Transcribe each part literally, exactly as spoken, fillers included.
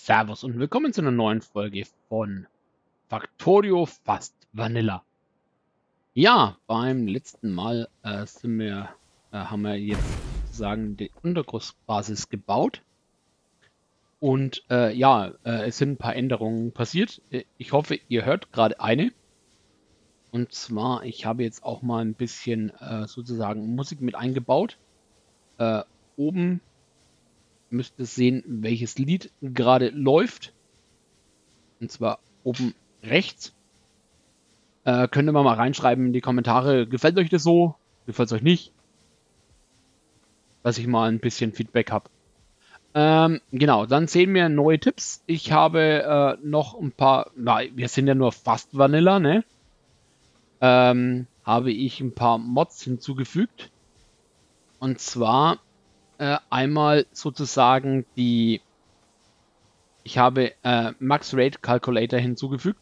Servus und willkommen zu einer neuen Folge von Factorio Fast Vanilla. Ja, beim letzten Mal äh, sind wir, äh, haben wir jetzt sozusagen die Untergrundbasis gebaut. Und äh, ja, äh, es sind ein paar Änderungen passiert. Ich hoffe, ihr hört gerade eine. Und zwar, ich habe jetzt auch mal ein bisschen äh, sozusagen Musik mit eingebaut. Äh, oben müsst ihr sehen, welches Lied gerade läuft. Und zwar oben rechts. Äh, könnt ihr mal reinschreiben in die Kommentare, gefällt euch das so? Gefällt es euch nicht? Dass ich mal ein bisschen Feedback habe. Ähm, genau, dann sehen wir neue Tipps. Ich habe äh, noch ein paar, na, wir sind ja nur fast Vanilla, ne? Ähm, habe ich ein paar Mods hinzugefügt. Und zwar äh, einmal sozusagen die, ich habe äh, Max Rate Calculator hinzugefügt.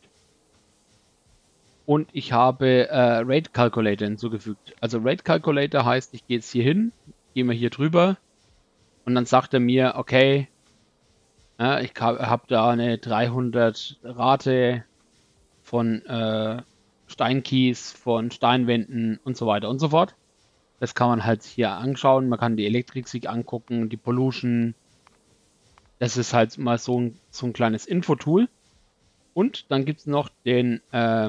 Und ich habe äh, Rate Calculator hinzugefügt. Also Rate Calculator heißt, ich gehe jetzt hier hin, gehe mal hier drüber und dann sagt er mir, okay, ja, ich habe da eine dreihundert Rate von äh, Steinkies, von Steinwänden und so weiter und so fort. Das kann man halt hier anschauen. Man kann die Elektrik sich angucken, die Pollution. Das ist halt mal so ein, so ein kleines Infotool. Und dann gibt es noch den äh,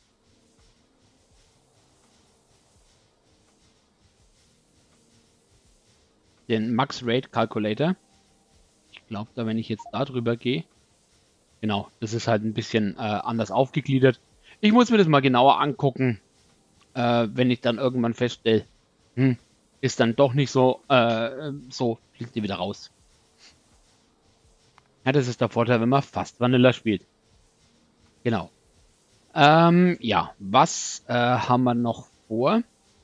den Max Rate Calculator. Ich glaube, da, wenn ich jetzt da drüber gehe, genau, das ist halt ein bisschen äh, anders aufgegliedert. Ich muss mir das mal genauer angucken, äh, wenn ich dann irgendwann feststelle, hm, ist dann doch nicht so, äh, so, fliegt die wieder raus. Ja, das ist der Vorteil, wenn man fast Vanilla spielt. Genau. Ähm, ja, was äh, haben wir noch vor?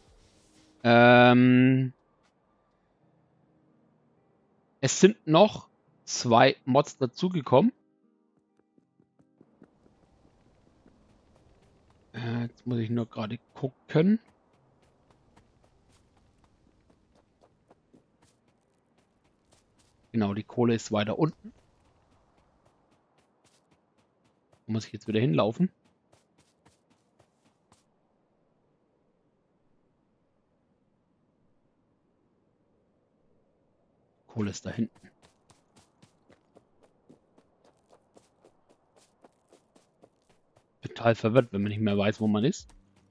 Ähm, es sind noch zwei Mods dazugekommen. Äh, jetzt muss ich nur gerade gucken. Genau, die Kohle ist weiter unten. Muss ich jetzt wieder hinlaufen? Kohle ist da hinten. Total verwirrt, wenn man nicht mehr weiß, wo man ist.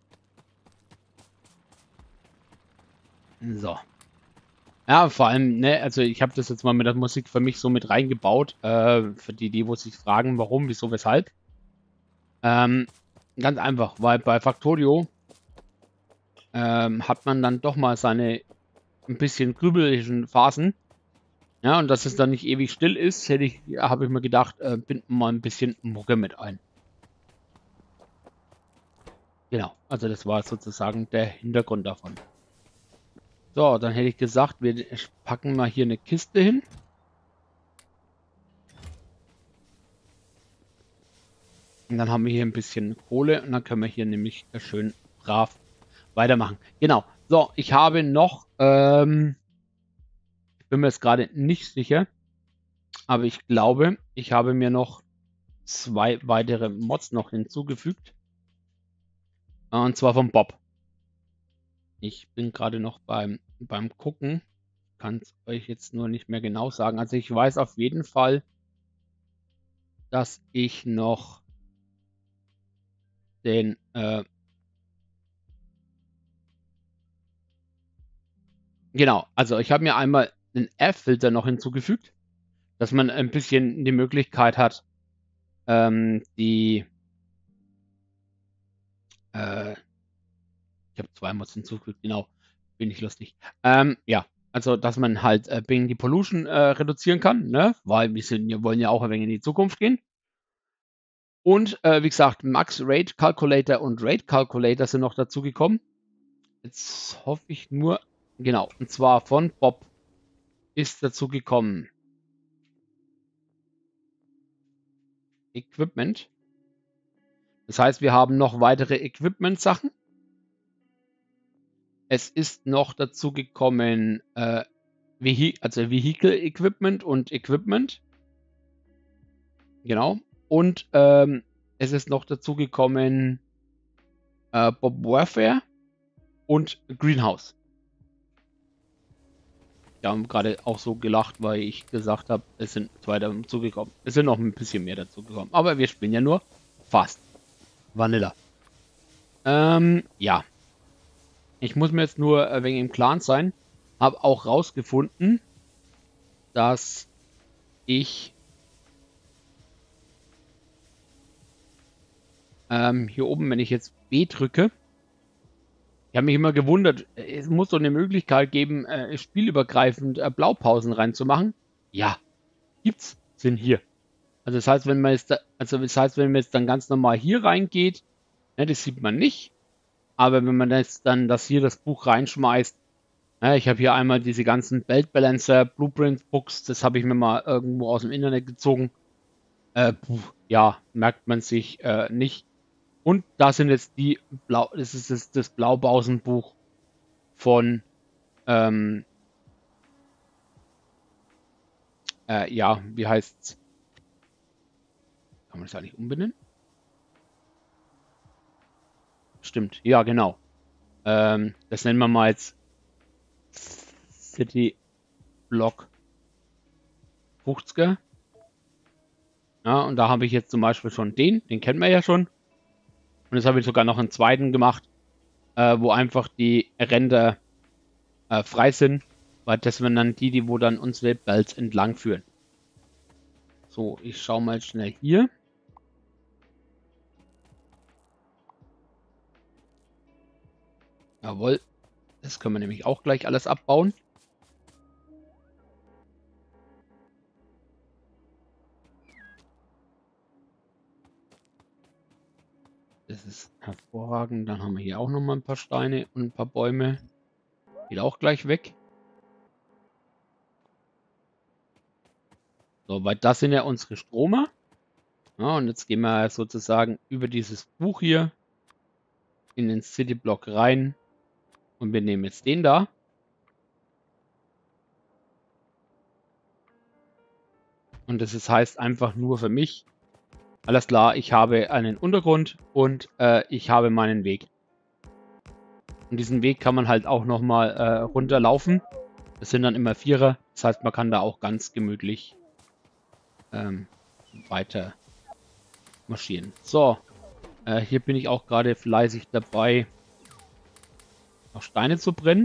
So. Ja, vor allem, ne, also ich habe das jetzt mal mit der Musik für mich so mit reingebaut. Äh, für die, die, wo sich fragen, warum, wieso, weshalb. Ähm, ganz einfach, weil bei Factorio ähm, hat man dann doch mal seine ein bisschen grübelischen Phasen. Ja, und dass es dann nicht ewig still ist, hätte ich, habe ich mir gedacht, äh, binden mal ein bisschen Mucke mit ein. Genau, also das war sozusagen der Hintergrund davon. So, dann hätte ich gesagt, wir packen mal hier eine Kiste hin. Und dann haben wir hier ein bisschen Kohle und dann können wir hier nämlich schön brav weitermachen. Genau. So, ich habe noch, ähm, ich bin mir jetzt gerade nicht sicher, aber ich glaube, ich habe mir noch zwei weitere Mods noch hinzugefügt. Und zwar vom Bob. Ich bin gerade noch beim, beim Gucken. Kann es euch jetzt nur nicht mehr genau sagen. Also ich weiß auf jeden Fall, dass ich noch den äh, genau, also ich habe mir einmal einen F-Filter noch hinzugefügt, dass man ein bisschen die Möglichkeit hat, ähm, die äh, ich habe zwei Mods hinzugefügt, genau, bin ich lustig. Ähm, ja, also dass man halt äh, die Pollution äh, reduzieren kann, ne? Weil wir, sind, wir wollen ja auch ein wenig in die Zukunft gehen. Und äh, wie gesagt, Max Rate Calculator und Rate Calculator sind noch dazu gekommen. Jetzt hoffe ich nur, genau, und zwar von Bob ist dazu gekommen Equipment. Das heißt, wir haben noch weitere Equipment-Sachen. Es ist noch dazu gekommen, äh, Vehi also Vehicle Equipment und Equipment. Genau. Und ähm, es ist noch dazu gekommen äh, Bob Warfare und Greenhouse. Wir haben gerade auch so gelacht, weil ich gesagt habe, es sind zwei dazugekommen. Es sind noch ein bisschen mehr dazugekommen. Aber wir spielen ja nur fast Vanilla. Ähm, ja. Ich muss mir jetzt nur ein wenig im Klaren sein. Habe auch rausgefunden, dass ich ähm, hier oben, wenn ich jetzt B drücke, ich habe mich immer gewundert, es muss doch eine Möglichkeit geben, äh, spielübergreifend äh, Blaupausen reinzumachen. Ja, gibt's, sind hier. Also das heißt, wenn man jetzt, da, also das heißt, wenn man jetzt dann ganz normal hier reingeht, ne, das sieht man nicht. Aber wenn man jetzt dann das hier das Buch reinschmeißt, ne, ich habe hier einmal diese ganzen Belt Balancer Blueprint Books, das habe ich mir mal irgendwo aus dem Internet gezogen. Äh, puh, ja, merkt man sich äh, nicht. Und da sind jetzt die Blau, das ist das, das Blaubausenbuch von ähm, äh, ja, wie heißt's? Kann man das eigentlich umbenennen? Stimmt, ja, genau. Ähm, das nennen wir mal jetzt City Block fünfziger. Ja, und da habe ich jetzt zum Beispiel schon den, den kennen wir ja schon. Und jetzt habe ich sogar noch einen zweiten gemacht, äh, wo einfach die Ränder äh, frei sind, weil das sind dann die, die wo dann unsere Belts entlang führen. So, ich schaue mal schnell hier. Jawohl, das können wir nämlich auch gleich alles abbauen. Das ist hervorragend. Dann haben wir hier auch noch mal ein paar Steine und ein paar Bäume. Geht auch gleich weg. So, weil das sind ja unsere Stromer. Ja, und jetzt gehen wir sozusagen über dieses Buch hier in den City Block rein. Und wir nehmen jetzt den da. Und das ist, heißt einfach nur für mich, alles klar, ich habe einen Untergrund und äh, ich habe meinen Weg. Und diesen Weg kann man halt auch nochmal äh, runterlaufen. Das sind dann immer Vierer. Das heißt, man kann da auch ganz gemütlich ähm, weiter marschieren. So, äh, hier bin ich auch gerade fleißig dabei, noch Steine zu brennen.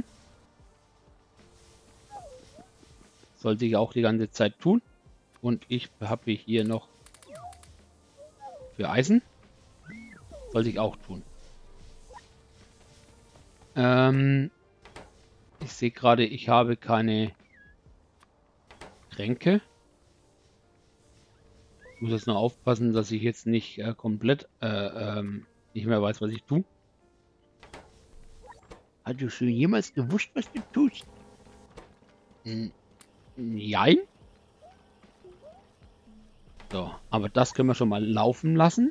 Sollte ich auch die ganze Zeit tun. Und ich habe hier noch für Eisen. Sollte ich auch tun. Ähm, ich sehe gerade, ich habe keine Tränke. Ich muss jetzt nur aufpassen, dass ich jetzt nicht äh, komplett äh, ähm, nicht mehr weiß, was ich tue. Hast du schon jemals gewusst, was du tust? N Nein. So, aber das können wir schon mal laufen lassen.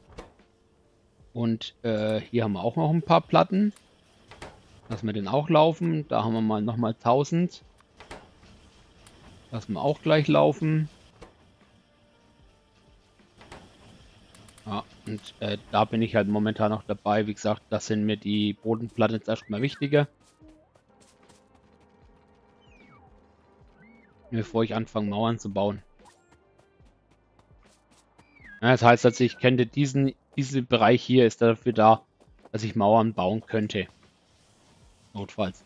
Und äh, hier haben wir auch noch ein paar Platten. Lassen wir den auch laufen. Da haben wir mal nochmal tausend. Lassen wir auch gleich laufen. Ja, und äh, da bin ich halt momentan noch dabei. Wie gesagt, das sind mir die Bodenplatten jetzt erstmal wichtiger. Bevor ich anfange, Mauern zu bauen. Ja, das heißt, also ich kenne diesen, diesen Bereich hier ist dafür da, dass ich Mauern bauen könnte. Notfalls.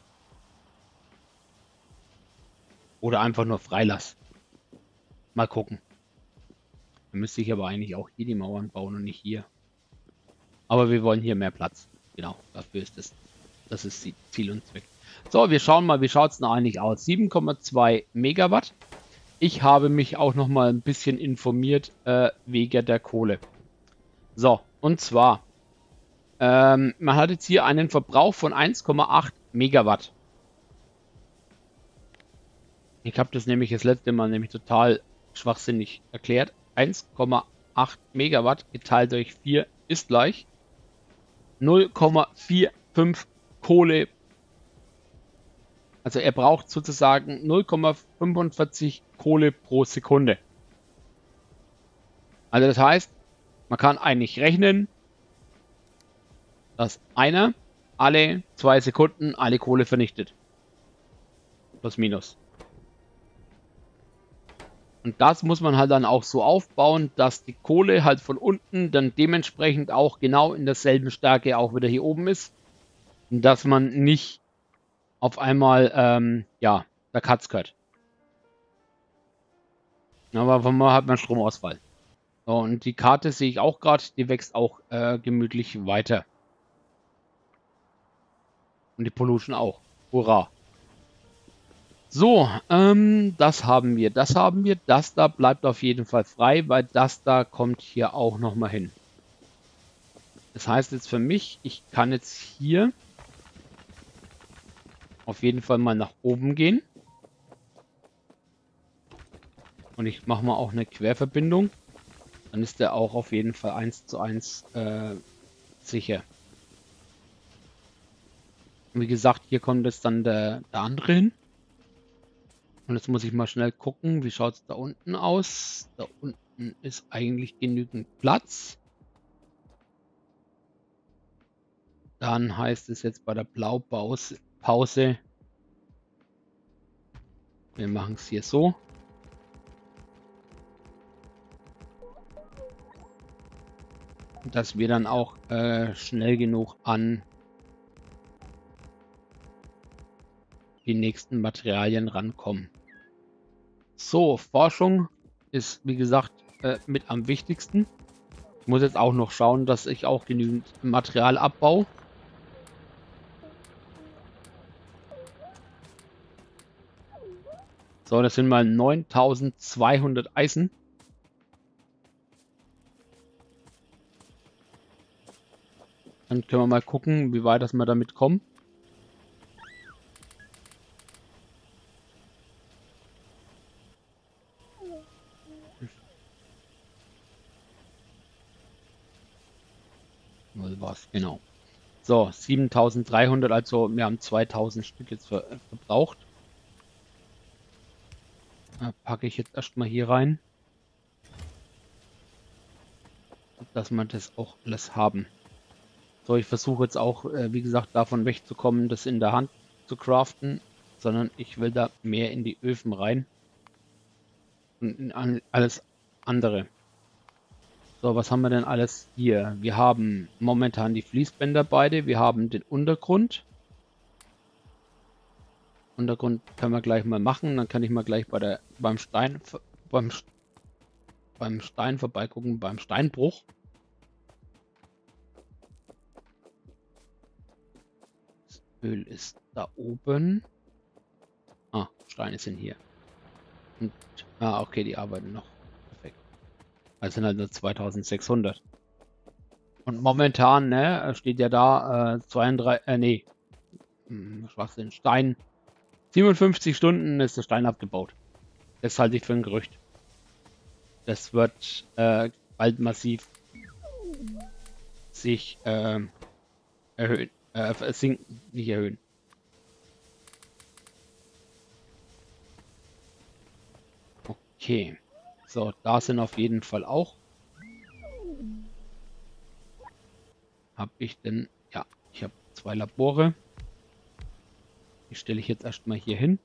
Oder einfach nur freilass. Mal gucken. Dann müsste ich aber eigentlich auch hier die Mauern bauen und nicht hier. Aber wir wollen hier mehr Platz. Genau, dafür ist das, das ist Ziel und Zweck. So, wir schauen mal, wie schaut es denn eigentlich aus? sieben Komma zwei Megawatt. Ich habe mich auch noch mal ein bisschen informiert äh, wegen der Kohle. So, und zwar, ähm, man hat jetzt hier einen Verbrauch von eins Komma acht Megawatt. Ich habe das nämlich das letzte Mal nämlich total schwachsinnig erklärt. eins Komma acht Megawatt geteilt durch vier ist gleich null Komma fünfundvierzig Kohle. Also er braucht sozusagen null Komma fünfundvierzig Kohle pro Sekunde. Also das heißt, man kann eigentlich rechnen, dass einer alle zwei Sekunden alle Kohle vernichtet. Plus minus. Und das muss man halt dann auch so aufbauen, dass die Kohle halt von unten dann dementsprechend auch genau in derselben Stärke auch wieder hier oben ist. Und dass man nicht auf einmal, ähm, ja, der Katz gehört. Aber von mal hat man Stromausfall. So, und die Karte sehe ich auch gerade, die wächst auch äh, gemütlich weiter. Und die Pollution auch. Hurra. So, ähm, das haben wir. Das haben wir. Das da bleibt auf jeden Fall frei, weil das da kommt hier auch nochmal hin. Das heißt jetzt für mich, ich kann jetzt hier auf jeden Fall mal nach oben gehen. Und ich mache mal auch eine Querverbindung. Dann ist der auch auf jeden Fall eins zu eins äh, sicher. Und wie gesagt, hier kommt jetzt dann der, der andere hin. Und jetzt muss ich mal schnell gucken, wie schaut es da unten aus. Da unten ist eigentlich genügend Platz. Dann heißt es jetzt bei der Blaupause, Pause, wir machen es hier so. Dass wir dann auch äh, schnell genug an die nächsten Materialien rankommen. So, Forschung ist, wie gesagt, äh, mit am wichtigsten. Ich muss jetzt auch noch schauen, dass ich auch genügend Material abbaue. So, das sind mal neuntausendzweihundert Eisen. Dann können wir mal gucken, wie weit das wir damit kommen. Was genau. So, siebentausenddreihundert, also wir haben zweitausend Stück jetzt ver verbraucht. Da packe ich jetzt erstmal hier rein. Dass wir das auch alles haben. So, ich versuche jetzt auch, äh, wie gesagt, davon wegzukommen, das in der Hand zu craften, sondern ich will da mehr in die Öfen rein und in alles andere. So, was haben wir denn alles hier? Wir haben momentan die Fließbänder beide, wir haben den Untergrund. Untergrund können wir gleich mal machen, dann kann ich mal gleich bei der beim Stein beim, beim Stein vorbeigucken, beim Steinbruch. Öl ist da oben. Ah, Steine sind hier. Und, ah, okay, die arbeiten noch. Perfekt. Also sind halt nur zweitausendsechshundert. Und momentan, ne, steht ja da äh, zweiunddreißig, äh, nee, hm, Schwachsinn, Stein. siebenundfünfzig Stunden ist der Stein abgebaut. Das halte ich für ein Gerücht. Das wird äh, bald massiv sich äh, erhöhen. Äh, sinken, nicht erhöhen. Okay. So, da sind auf jeden Fall auch. Habe ich denn? Ja, ich habe zwei Labore. Die stelle ich jetzt erstmal hier hin.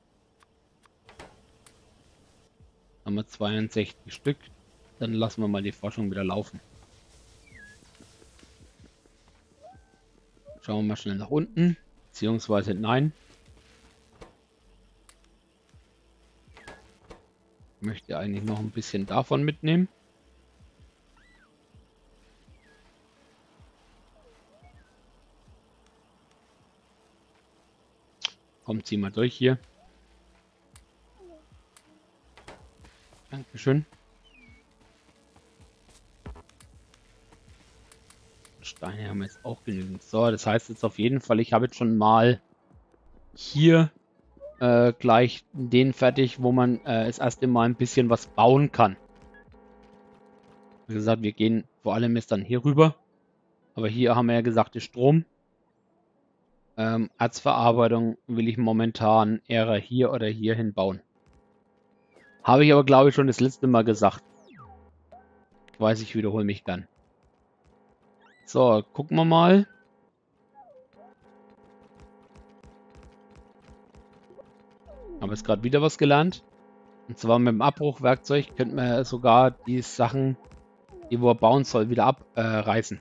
Haben wir zweiundsechzig Stück. Dann lassen wir mal die Forschung wieder laufen. Schauen wir mal schnell nach unten. Beziehungsweise nein. Ich möchte eigentlich noch ein bisschen davon mitnehmen. Kommt sie mal durch hier. Dankeschön. Steine haben wir jetzt auch genügend. So, das heißt jetzt auf jeden Fall, ich habe jetzt schon mal hier äh, gleich den fertig, wo man äh, das erste Mal ein bisschen was bauen kann. Wie gesagt, wir gehen vor allem jetzt dann hier rüber. Aber hier haben wir ja gesagt, der Strom. Ähm, Erzverarbeitung will ich momentan eher hier oder hier hin bauen. Habe ich aber, glaube ich, schon das letzte Mal gesagt. Ich weiß, ich wiederhole mich gern. So, gucken wir mal. Habe jetzt gerade wieder was gelernt. Und zwar mit dem Abbruchwerkzeug könnte man sogar die Sachen, die wo er bauen soll, wieder abreißen. Äh,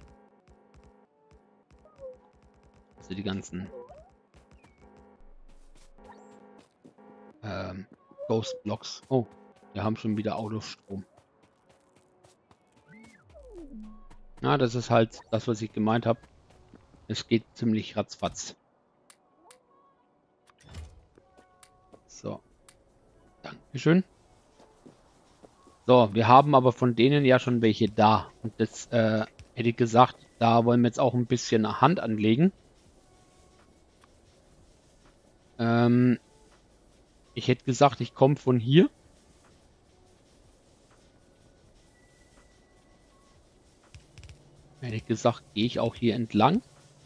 also die ganzen ähm, Ghost Blocks. Oh, wir haben schon wieder Autostrom. Na, das ist halt das, was ich gemeint habe. Es geht ziemlich ratzfatz. So. Dankeschön. So, wir haben aber von denen ja schon welche da. Und das äh, hätte ich gesagt, da wollen wir jetzt auch ein bisschen Hand anlegen. Ähm, ich hätte gesagt, ich komme von hier. Hätte ich gesagt, gehe ich auch hier entlang.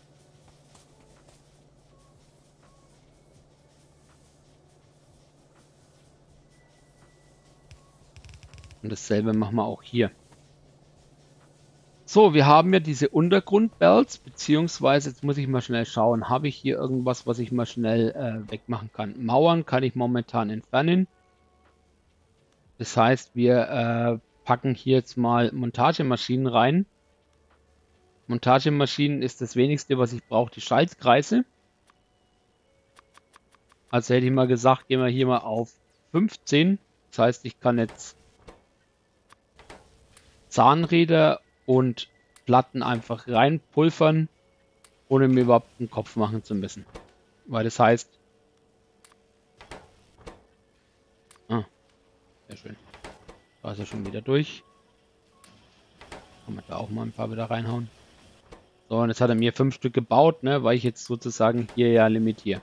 Und dasselbe machen wir auch hier. So, wir haben ja diese Untergrundbells, beziehungsweise, jetzt muss ich mal schnell schauen, habe ich hier irgendwas, was ich mal schnell äh, wegmachen kann. Mauern kann ich momentan entfernen. Das heißt, wir äh, packen hier jetzt mal Montagemaschinen rein. Montagemaschinen ist das wenigste, was ich brauche, die Schaltkreise. Also hätte ich mal gesagt, gehen wir hier mal auf fünfzehn. Das heißt, ich kann jetzt Zahnräder und Platten einfach reinpulvern, ohne mir überhaupt einen Kopf machen zu müssen. Weil das heißt... Ah, sehr schön. Da ist er schon wieder durch. Kann man da auch mal ein paar wieder reinhauen. So, und jetzt hat er mir fünf Stück gebaut, ne, weil ich jetzt sozusagen hier ja limitiere.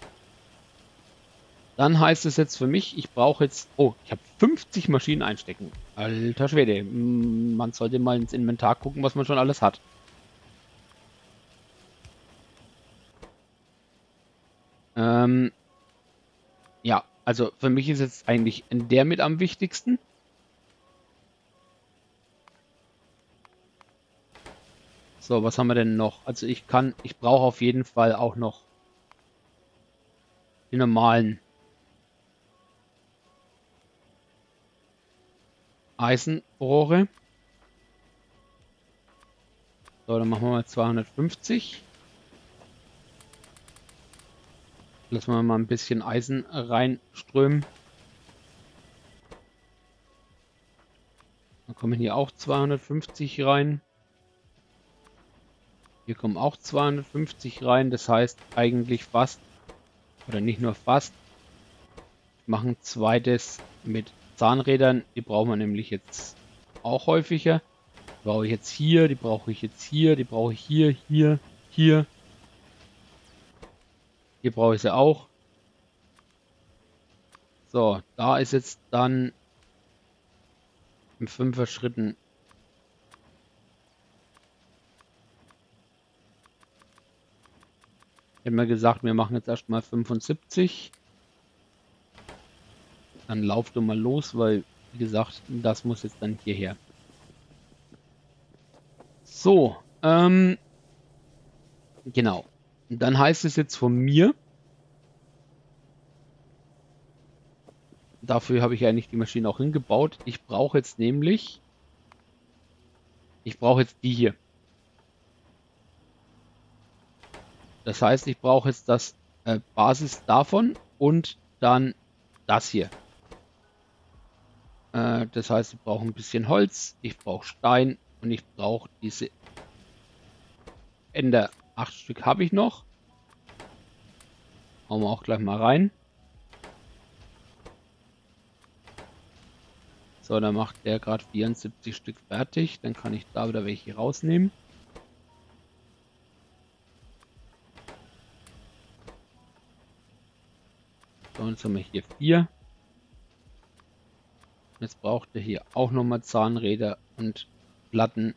Dann heißt es jetzt für mich, ich brauche jetzt... Oh, ich habe fünfzig Maschinen einstecken. Alter Schwede. Man sollte mal ins Inventar gucken, was man schon alles hat. Ähm, ja, also für mich ist jetzt eigentlich der mit am wichtigsten. So, was haben wir denn noch? Also ich kann, ich brauche auf jeden Fall auch noch die normalen Eisenrohre. So, dann machen wir mal zweihundertfünfzig. Lassen wir mal ein bisschen Eisen reinströmen. Dann kommen hier auch zweihundertfünfzig rein. Hier kommen auch zweihundertfünfzig rein. Das heißt eigentlich fast, oder nicht nur fast, ich mache ein zweites mit Zahnrädern. Die brauchen wir nämlich jetzt auch häufiger. Die brauche ich jetzt hier, die brauche ich jetzt hier, die brauche ich hier, hier, hier. Hier brauche ich sie auch. So, da ist jetzt dann im fünfer Schritten hätten wir gesagt, wir machen jetzt erstmal fünfundsiebzig. Dann lauf du mal los, weil, wie gesagt, das muss jetzt dann hierher. So, ähm, genau. Dann heißt es jetzt von mir, dafür habe ich eigentlich die Maschine auch hingebaut. Ich brauche jetzt nämlich, ich brauche jetzt die hier. Das heißt, ich brauche jetzt das äh, Basis davon und dann das hier. Äh, das heißt, ich brauche ein bisschen Holz, ich brauche Stein und ich brauche diese Ender. Acht Stück habe ich noch. Hauen wir auch gleich mal rein. So, dann macht der gerade vierundsiebzig Stück fertig. Dann kann ich da wieder welche rausnehmen. So, jetzt haben wir hier vier. Jetzt braucht er hier auch nochmal Zahnräder und Platten.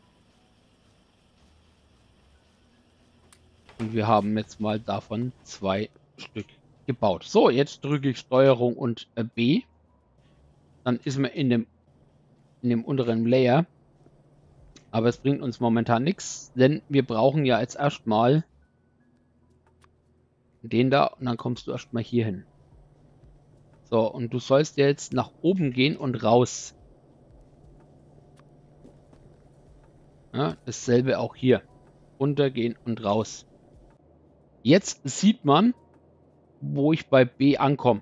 Und wir haben jetzt mal davon zwei Stück gebaut. So, jetzt drücke ich Steuerung und B. Dann ist man in dem, in dem unteren Layer. Aber es bringt uns momentan nichts, denn wir brauchen ja jetzt erstmal den da und dann kommst du erstmal hier hin. So, und du sollst jetzt nach oben gehen und raus. Ja, dasselbe auch hier. Runtergehen und raus. Jetzt sieht man, wo ich bei B ankomme.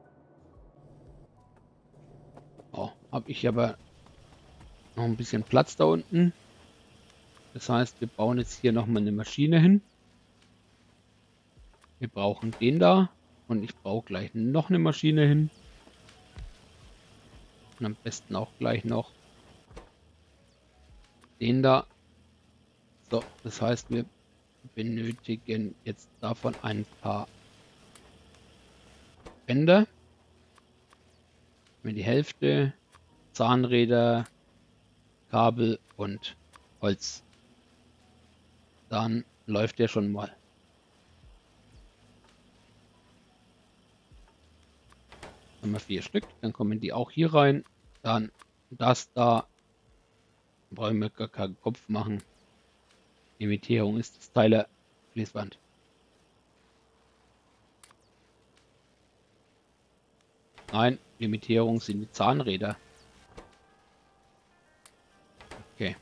Oh, habe ich aber noch ein bisschen Platz da unten. Das heißt, wir bauen jetzt hier nochmal eine Maschine hin. Wir brauchen den da. Und ich brauche gleich noch eine Maschine hin. Und am besten auch gleich noch den da. So, das heißt, wir benötigen jetzt davon ein paar Bänder. Mit die Hälfte, Zahnräder, Kabel und Holz. Dann läuft der schon mal. Haben wir vier Stück, dann kommen die auch hier rein. Dann das da. Brauchen wir gar keinen Kopf machen. Limitierung ist das Teile Fließband. Nein, Limitierung sind die Zahnräder. Okay.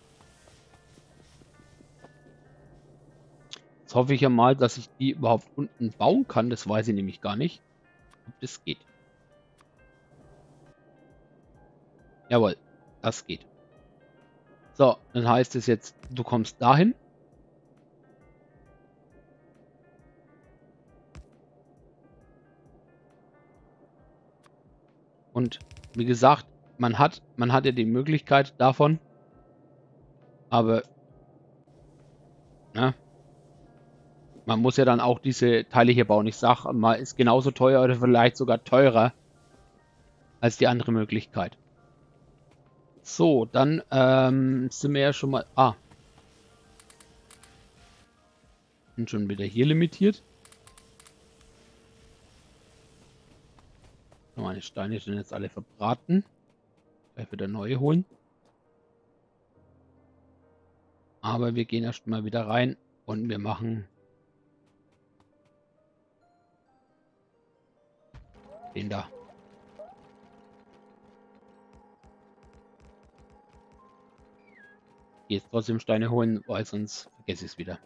Jetzt hoffe ich ja mal, dass ich die überhaupt unten bauen kann. Das weiß ich nämlich gar nicht, ob das geht. Jawohl, das geht. So, dann heißt es jetzt, du kommst dahin. Und wie gesagt, man hat, man hat ja die Möglichkeit davon, aber ne, man muss ja dann auch diese Teile hier bauen. Ich sage mal, ist genauso teuer oder vielleicht sogar teurer als die andere Möglichkeit. So, dann ähm, sind wir ja schon mal... Ah. Sind schon wieder hier limitiert. Meine Steine sind jetzt alle verbraten. Gleich wieder neue holen. Aber wir gehen erst mal wieder rein und wir machen den da. Jetzt trotzdem Steine holen, weil sonst vergesse ich es wieder.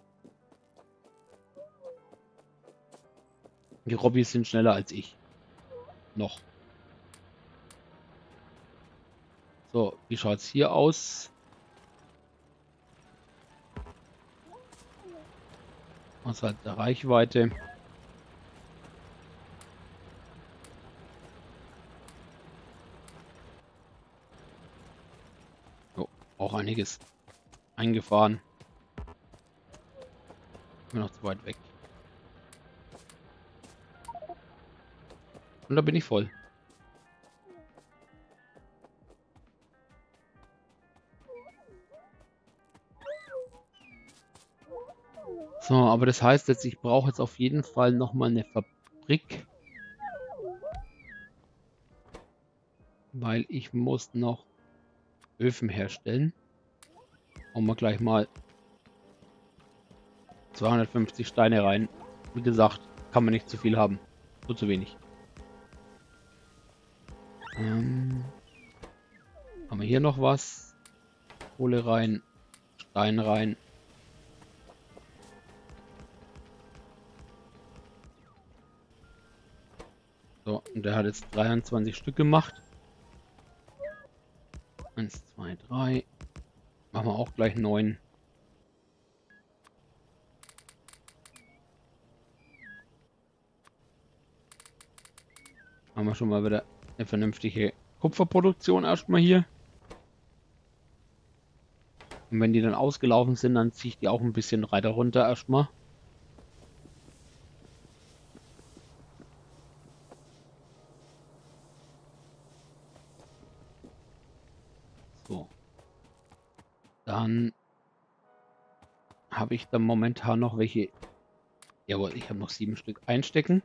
Die Robbys sind schneller als ich. Noch. So, wie schaut es hier aus? Außerhalb der Reichweite. Oh, auch einiges eingefahren. Immer noch zu weit weg. Und da bin ich voll. So, aber das heißt jetzt, ich brauche jetzt auf jeden Fall nochmal eine Fabrik. Weil ich muss noch Öfen herstellen. Und wir gleich mal zweihundertfünfzig Steine rein. Wie gesagt, kann man nicht zu viel haben. Nur zu wenig. Ähm, haben wir hier noch was? Kohle rein. Stein rein. So, und der hat jetzt dreiundzwanzig Stück gemacht. Eins, zwei, drei. Machen wir auch gleich neun. Haben wir schon mal wieder eine vernünftige Kupferproduktion erstmal hier. Und wenn die dann ausgelaufen sind, dann ziehe ich die auch ein bisschen weiter runter erstmal. So. Dann habe ich da momentan noch welche. Jawohl, ich habe noch sieben Stück einstecken.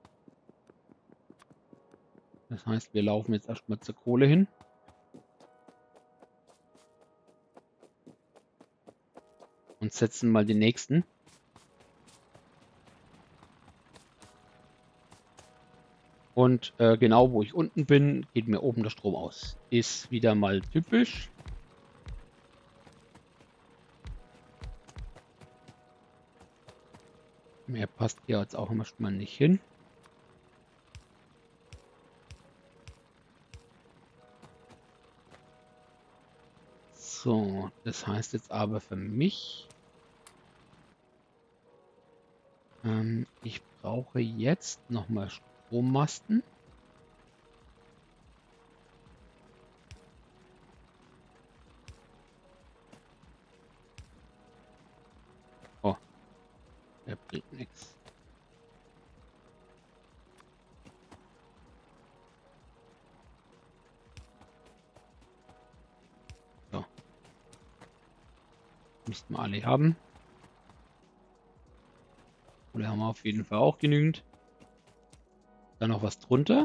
Das heißt, wir laufen jetzt erstmal zur Kohle hin. und setzen mal den nächsten. Und äh, genau wo ich unten bin, geht mir oben der Strom aus. Ist wieder mal typisch. Mehr passt hier jetzt auch mal nicht hin. So, das heißt jetzt aber für mich, ähm, ich brauche jetzt nochmal Strommasten. Oh, der bringt nichts. So. Müssten wir alle haben. Oder haben wir auf jeden Fall auch genügend. Dann noch was drunter.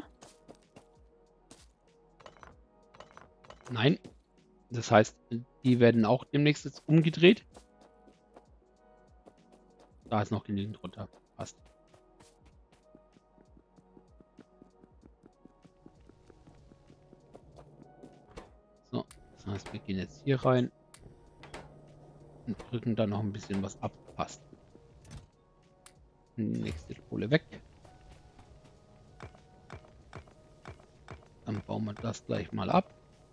Nein. Das heißt, die werden auch demnächst jetzt umgedreht. Da ist noch genügend drunter. Passt. So, das heißt, wir gehen jetzt hier rein und drücken da noch ein bisschen was ab. Passt. Nächste Kohle weg. Dann bauen wir das gleich mal ab.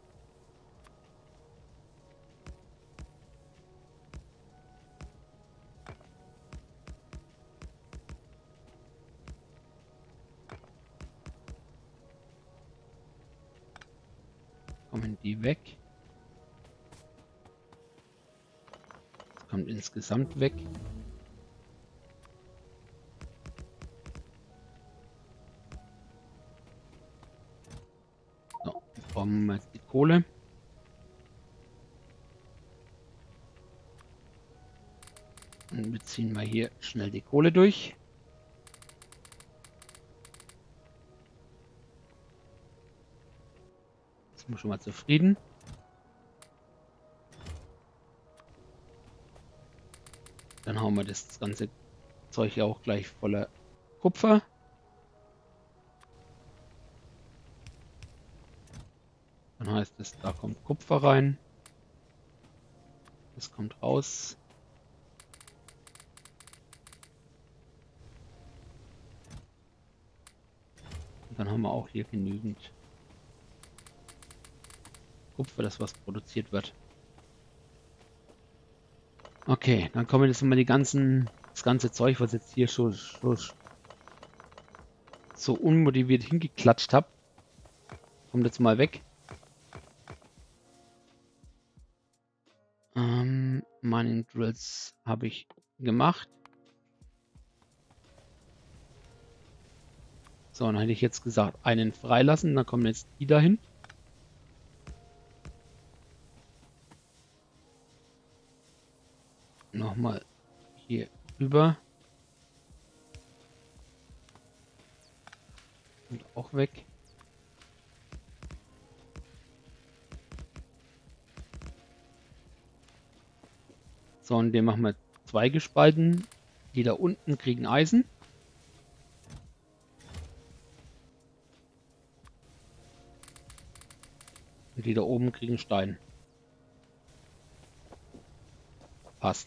Kommen die weg. Das kommt insgesamt weg. So, jetzt brauchen wir jetzt die Kohle. Und wir ziehen mal hier schnell die Kohle durch. Jetzt sind wir schon mal zufrieden. Dann hauen wir das ganze Zeug ja auch gleich voller Kupfer. Dann heißt es, da kommt Kupfer rein. Das kommt raus. Und dann haben wir auch hier genügend Kupfer, das was produziert wird. Okay, dann kommen jetzt mal die ganzen, das ganze Zeug, was jetzt hier schon, schon so unmotiviert hingeklatscht habe. Kommt jetzt mal weg. Ähm, Mining Drills habe ich gemacht. So, dann hätte ich jetzt gesagt, einen freilassen, dann kommen jetzt die dahin. Nochmal hier rüber. Und auch weg. So, und den machen wir zwei gespalten. Die da unten kriegen Eisen. Und die da oben kriegen Stein. Passt.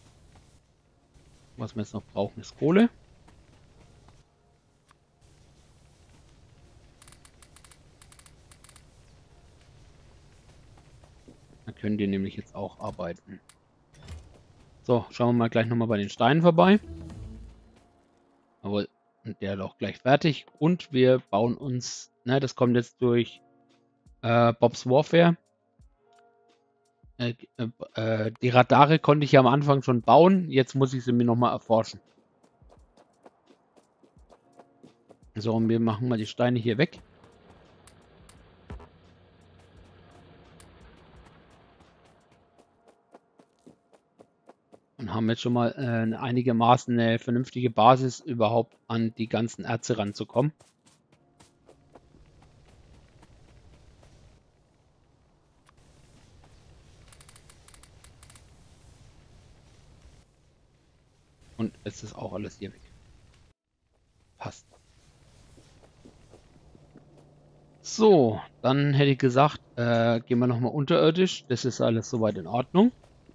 Was wir jetzt noch brauchen, ist Kohle. Dann können die nämlich jetzt auch arbeiten. So, schauen wir mal gleich nochmal bei den Steinen vorbei. Jawohl, und der doch gleich fertig. Und wir bauen uns, ne, das kommt jetzt durch äh, Bob's Warfare. Äh, äh, die Radare konnte ich ja am Anfang schon bauen. Jetzt muss ich sie mir nochmal erforschen. So, und wir machen mal die Steine hier weg. Und haben jetzt schon mal äh, einigermaßen eine vernünftige Basis, überhaupt an die ganzen Erze ranzukommen. Und es ist auch alles hier weg. Passt. So, dann hätte ich gesagt, äh, gehen wir nochmal unterirdisch. Das ist alles soweit in Ordnung.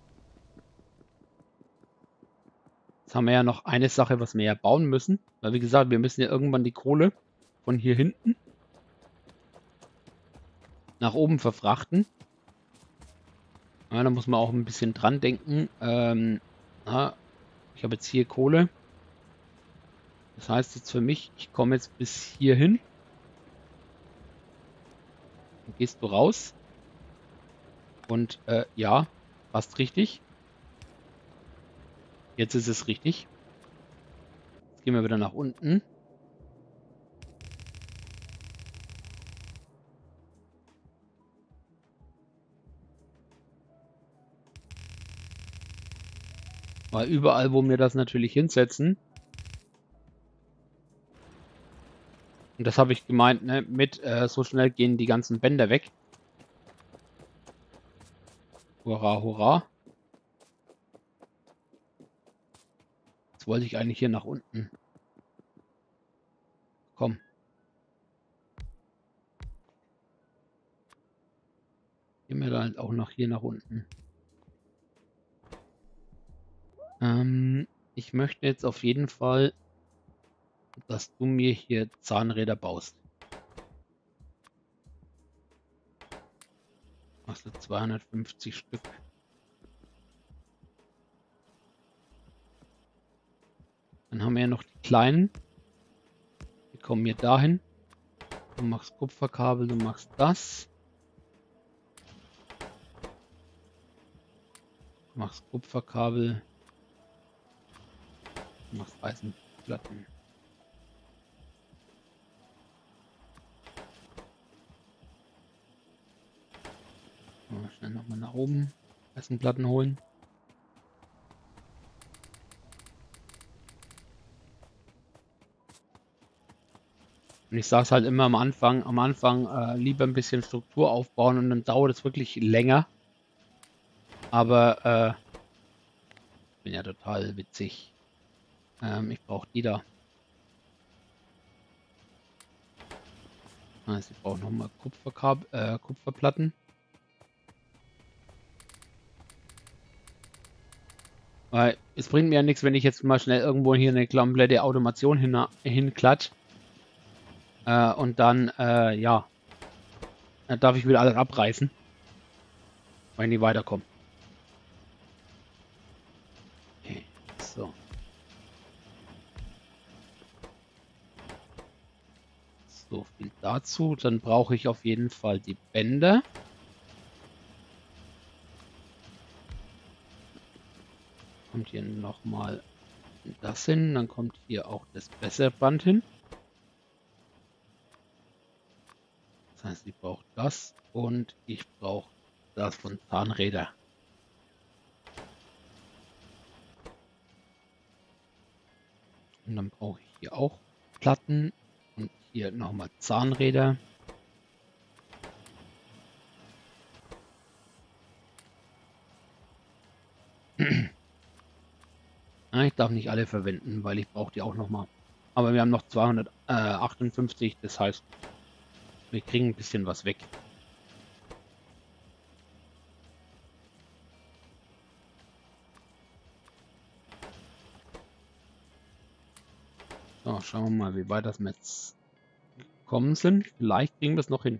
Jetzt haben wir ja noch eine Sache, was wir ja bauen müssen. Weil wie gesagt, wir müssen ja irgendwann die Kohle von hier hinten nach oben verfrachten. Ja, da muss man auch ein bisschen dran denken. Ähm, na, ich habe jetzt hier Kohle. Das heißt jetzt für mich, ich komme jetzt bis hier hin. Dann gehst du raus. Und äh, ja, passt richtig. Jetzt ist es richtig. Jetzt gehen wir wieder nach unten. Weil überall, wo wir das natürlich hinsetzen, und das habe ich gemeint, ne, mit äh, so schnell gehen die ganzen Bänder weg. Hurra, hurra. Jetzt wollte ich eigentlich hier nach unten. Komm. Gehen wir dann auch noch hier nach unten. Ähm, ich möchte jetzt auf jeden Fall, dass du mir hier Zahnräder baust. Machst du zweihundertfünfzig Stück. Dann haben wir ja noch die kleinen. Die kommen hier dahin. Du machst Kupferkabel, du machst das. Du machst Kupferkabel. Du machst Eisenplatten. Mal schnell nochmal nach oben. Eisenplatten holen. Und ich sage es halt immer am Anfang, am Anfang äh, lieber ein bisschen Struktur aufbauen und dann dauert es wirklich länger. Aber äh, ich bin ja total witzig. Ähm, ich brauche die da. Also ich brauche nochmal Kupferkabel, äh, Kupferplatten. Weil es bringt mir ja nichts, wenn ich jetzt mal schnell irgendwo hier eine komplette Automation hin, hinklatsche. Äh, und dann, äh, ja, dann darf ich wieder alles abreißen, weil ich nicht weiterkomme. Okay, so. So viel dazu. Dann brauche ich auf jeden Fall die Bänder. Kommt hier nochmal das hin. Dann kommt hier auch das Besserband hin. Das heißt, ich brauche das und ich brauche das von Zahnräder. Und dann brauche ich hier auch Platten und hier nochmal Zahnräder. Ich darf nicht alle verwenden, weil ich brauche die auch nochmal. Aber wir haben noch zweihundertachtundfünfzig, das heißt, wir kriegen ein bisschen was weg. So, schauen wir mal, wie weit das wir jetzt gekommen sind. Vielleicht kriegen wir es noch hin.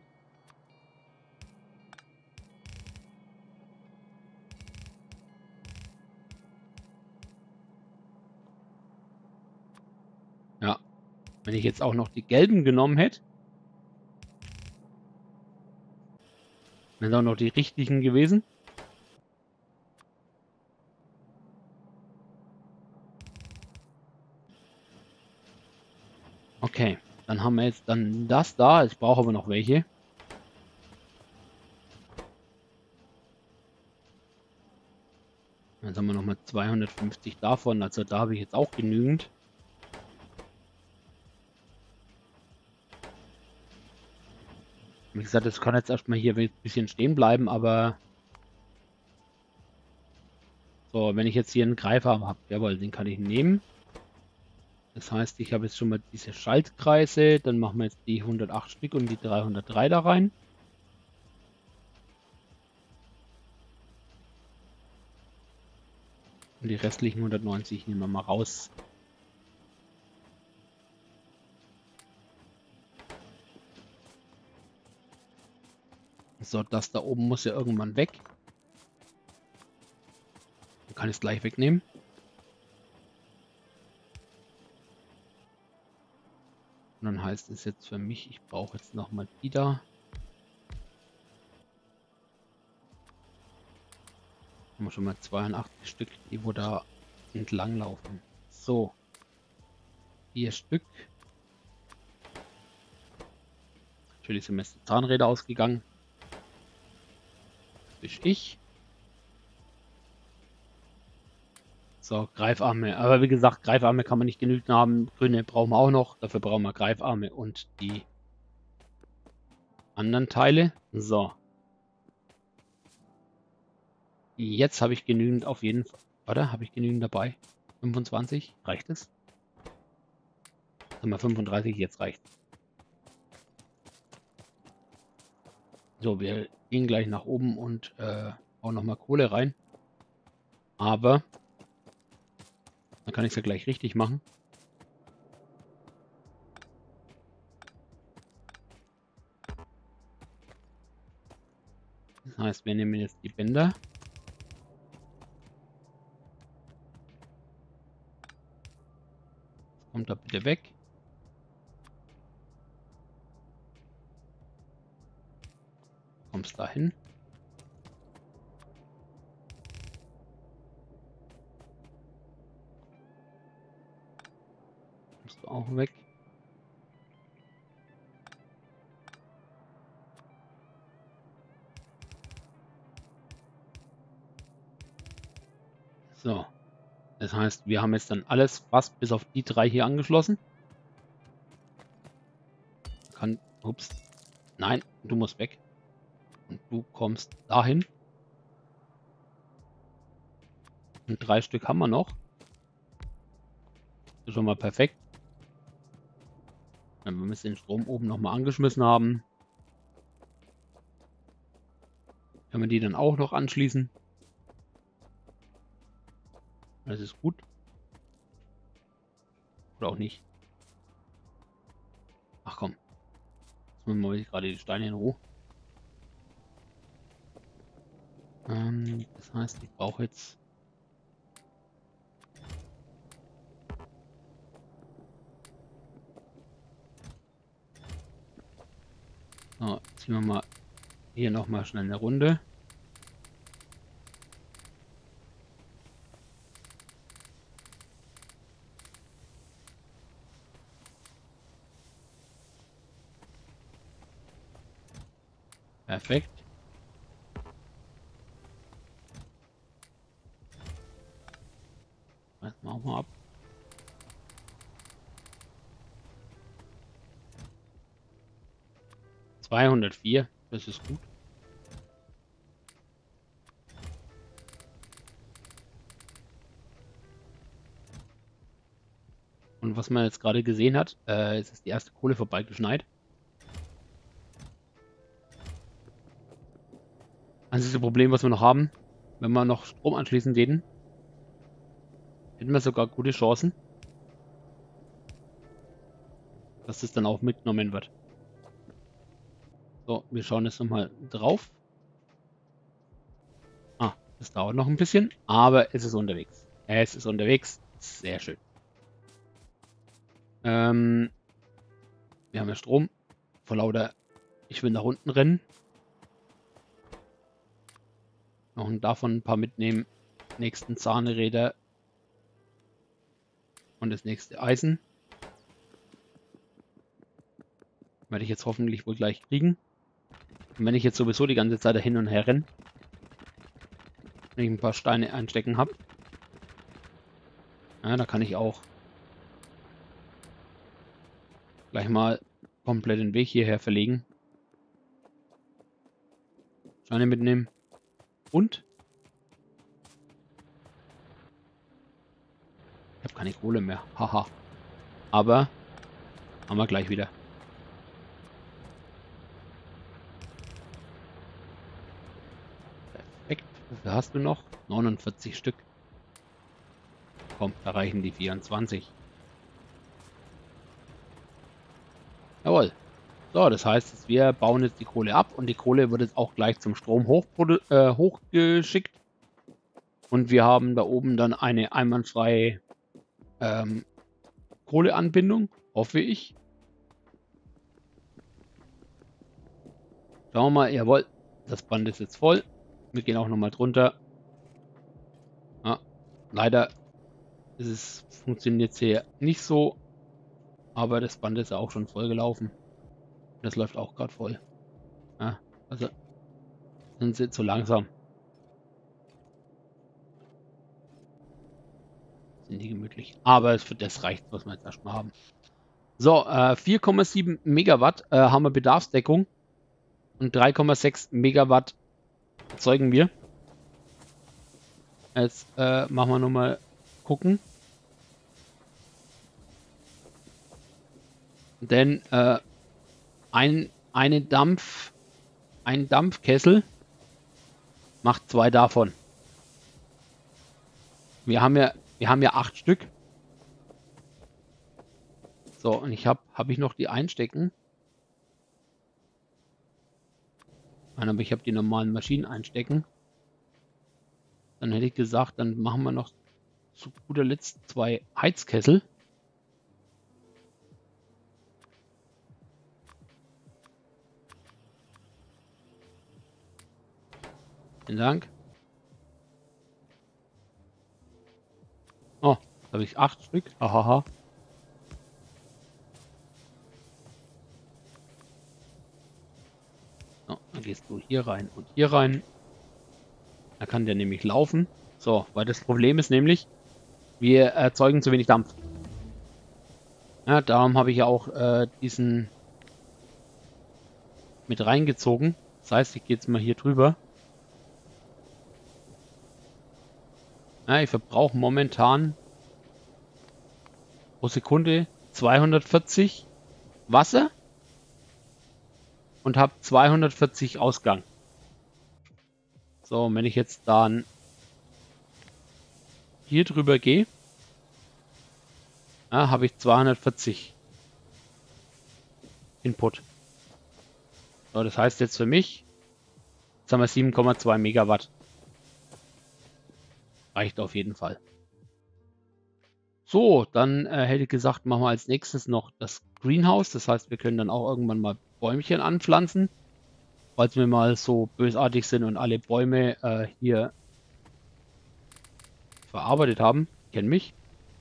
Ja, wenn ich jetzt auch noch die gelben genommen hätte, wären auch noch die richtigen gewesen. Okay, dann haben wir jetzt dann das da. Ich brauche aber noch welche. Jetzt haben wir nochmal zweihundertfünfzig davon. Also da habe ich jetzt auch genügend. Wie gesagt, das kann jetzt erstmal hier ein bisschen stehen bleiben, aber So, wenn ich jetzt hier einen Greifarm habe, jawohl, den kann ich nehmen. Das heißt, ich habe jetzt schon mal diese Schaltkreise, dann machen wir jetzt die hundertacht Stück und die dreihundertdrei da rein. Und die restlichen hundertneunzig nehmen wir mal raus. So, das da oben muss ja irgendwann weg. Dann kann ich es gleich wegnehmen. Und dann heißt es jetzt für mich, ich brauche jetzt nochmal die da. Haben wir schon mal zweiundachtzig Stück, die wo da entlang laufen. So. Vier Stück. Natürlich sind mir jetzt die Zahnräder ausgegangen. Das bin ich. So, Greifarme. Aber wie gesagt, Greifarme kann man nicht genügend haben. Grüne brauchen wir auch noch. Dafür brauchen wir Greifarme und die anderen Teile. So. Jetzt habe ich genügend auf jeden Fall. Warte, habe ich genügend dabei? fünfundzwanzig? Reicht es? Haben wir fünfunddreißig, jetzt reicht. So, wir gehen gleich nach oben und äh, hauen nochmal Kohle rein. Aber dann kann ich es ja gleich richtig machen. Das heißt, wir nehmen jetzt die Bänder. Kommt da bitte weg. Kommst da hin. Kommst du auch weg. So. Das heißt, wir haben jetzt dann alles fast bis auf die drei hier angeschlossen. Kann, ups, nein, du musst weg. Und du kommst dahin. Und drei Stück haben wir noch. Das ist schon mal perfekt. Wenn wir müssen den Strom oben nochmal angeschmissen haben, können wir die dann auch noch anschließen. Das ist gut. Oder auch nicht. Ach komm. Jetzt machen wir gerade die Steine in Ruhe. Ähm, das heißt, ich brauche jetzt... So, ziehen wir mal hier nochmal schnell eine Runde. Perfekt. Das machen wir ab. zweihundertvier, das ist gut. Und was man jetzt gerade gesehen hat, äh, jetzt ist die erste Kohle vorbeigeschneit. Das ist das Problem, was wir noch haben. Wenn wir noch Strom anschließen täten, hätten wir sogar gute Chancen, dass das dann auch mitgenommen wird. So, wir schauen jetzt nochmal drauf. Ah, das dauert noch ein bisschen, aber es ist unterwegs. Es ist unterwegs. Sehr schön. Ähm, wir haben ja Strom. Vor lauter, ich will nach unten rennen. Noch davon ein paar mitnehmen. Nächsten Zahnräder. Und das nächste Eisen. Werde ich jetzt hoffentlich wohl gleich kriegen. Und wenn ich jetzt sowieso die ganze Zeit da hin und her renne, wenn ich ein paar Steine einstecken habe, ja, da kann ich auch gleich mal komplett den Weg hierher verlegen. Steine mitnehmen. Und keine Kohle mehr. Haha. Aber haben wir gleich wieder. Perfekt. Wie viel hast du noch? neunundvierzig Stück. Komm, da reichen die vierundzwanzig. Jawohl. So, das heißt, wir bauen jetzt die Kohle ab und die Kohle wird jetzt auch gleich zum Strom hoch, äh, hochgeschickt. Und wir haben da oben dann eine einwandfreie ähm, Kohleanbindung, hoffe ich. Schauen wir mal, jawohl, das Band ist jetzt voll. Wir gehen auch nochmal drunter. Ja, leider ist es, funktioniert es hier nicht so, aber das Band ist ja auch schon voll gelaufen. Das läuft auch gerade voll. Ja, also sind sie zu langsam. Sind die gemütlich. Aber für das reicht, was wir jetzt erstmal haben. So, äh, vier Komma sieben Megawatt äh, haben wir Bedarfsdeckung. Und drei Komma sechs Megawatt erzeugen wir. Jetzt äh, machen wir nochmal gucken. Denn äh, ein, eine Dampf, ein Dampfkessel macht zwei davon. Wir haben ja, wir haben ja acht Stück. So, und ich habe, habe ich noch die einstecken? Nein, aber ich habe die normalen Maschinen einstecken. Dann hätte ich gesagt, dann machen wir noch zu guter Letzt zwei Heizkessel. Vielen Dank. Oh, da habe ich acht Stück. Hahaha. So, dann gehst du hier rein und hier rein. Da kann der nämlich laufen. So, weil das Problem ist nämlich, wir erzeugen zu wenig Dampf. Ja, darum habe ich ja auch äh, diesen mit reingezogen. Das heißt, ich gehe jetzt mal hier drüber. Ja, ich verbrauche momentan pro Sekunde zweihundertvierzig Wasser und habe zweihundertvierzig Ausgang. So, und wenn ich jetzt dann hier drüber gehe, ja, habe ich zweihundertvierzig Input. So, das heißt jetzt für mich, jetzt haben wir sieben Komma zwei Megawatt. Reicht auf jeden Fall. So, dann äh, hätte ich gesagt, machen wir als nächstes noch das Greenhouse. Das heißt, wir können dann auch irgendwann mal Bäumchen anpflanzen. Falls wir mal so bösartig sind und alle Bäume äh, hier verarbeitet haben. Kennen mich.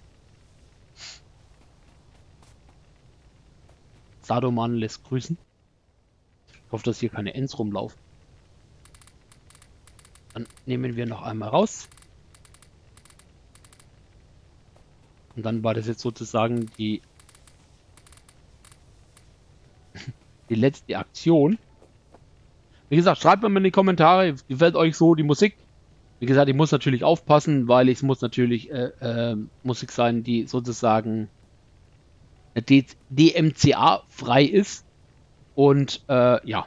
Sadoman lässt grüßen. Ich hoffe, dass hier keine Ents rumlaufen. Dann nehmen wir noch einmal raus. Und dann war das jetzt sozusagen die, die letzte Aktion. Wie gesagt, schreibt mir mal in die Kommentare, gefällt euch so die Musik? Wie gesagt, ich muss natürlich aufpassen, weil es muss natürlich äh, äh, Musik sein, die sozusagen D M C A-frei ist. Und äh, ja,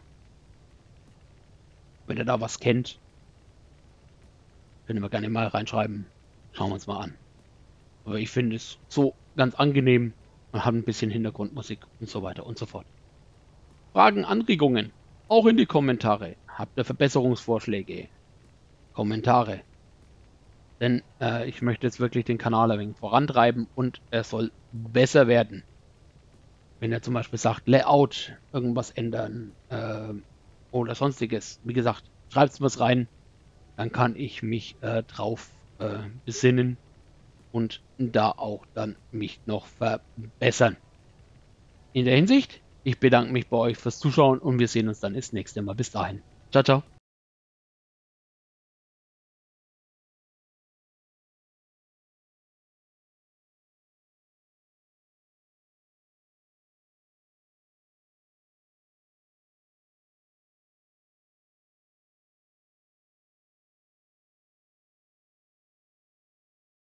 wenn ihr da was kennt, könnt ihr mal gerne mal reinschreiben. Schauen wir uns mal an. Aber ich finde es so ganz angenehm und hat ein bisschen Hintergrundmusik und so weiter und so fort. Fragen, Anregungen, auch in die Kommentare. Habt ihr Verbesserungsvorschläge? Kommentare. Denn äh, ich möchte jetzt wirklich den Kanal ein wenig vorantreiben und er soll besser werden. Wenn er zum Beispiel sagt, Layout, irgendwas ändern äh, oder sonstiges. Wie gesagt, schreibt was rein, dann kann ich mich äh, drauf äh, besinnen und da auch dann mich noch verbessern. In der Hinsicht, ich bedanke mich bei euch fürs Zuschauen und wir sehen uns dann das nächste Mal. Bis dahin. Ciao, ciao.